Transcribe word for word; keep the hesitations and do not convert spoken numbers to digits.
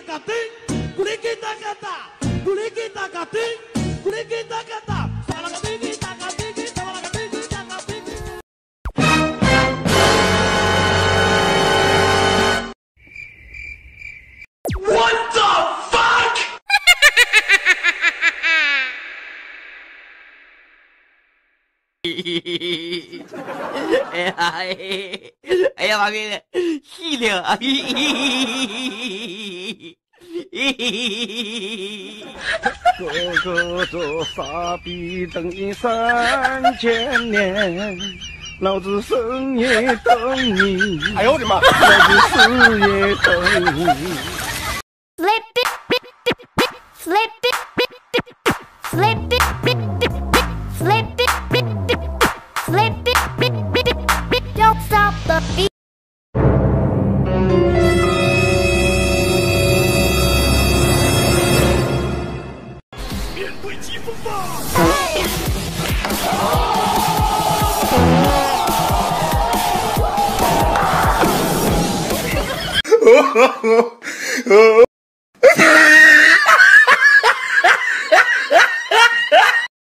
哎呀哎呀妈逼的，细灵啊！ 哥哥这傻逼等你三千年，老子生也等你，哎呦我的妈！老子死也等你。Slip it, slip it, slip it, slip it, don't stop the beat. 面对疾风吧！